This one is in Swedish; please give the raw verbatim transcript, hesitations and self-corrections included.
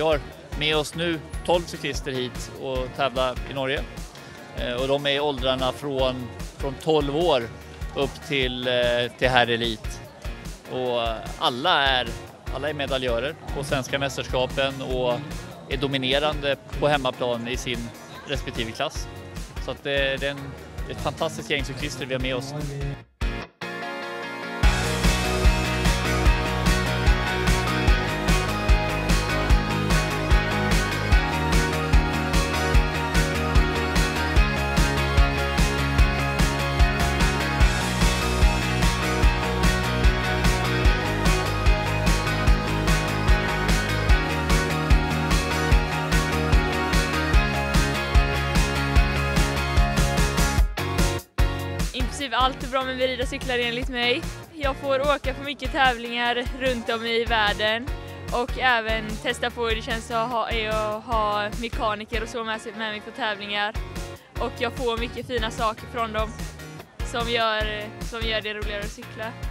har med oss nu tolv cyklister hit och tävlar i Norge. Och de är i åldrarna från, från tolv år upp till, till herrelit. Och alla är, alla är medaljörer på svenska mästerskapen och är dominerande på hemmaplan i sin respektive klass. Så att det, det är en, ett fantastiskt gäng cyklister vi har med oss. Allt är bra med Verida cyklar enligt mig. Jag får åka på mycket tävlingar runt om i världen och även testa på hur det känns att ha, att ha mekaniker och så med, med mig på tävlingar. Och jag får mycket fina saker från dem som gör, som gör det roligare att cykla.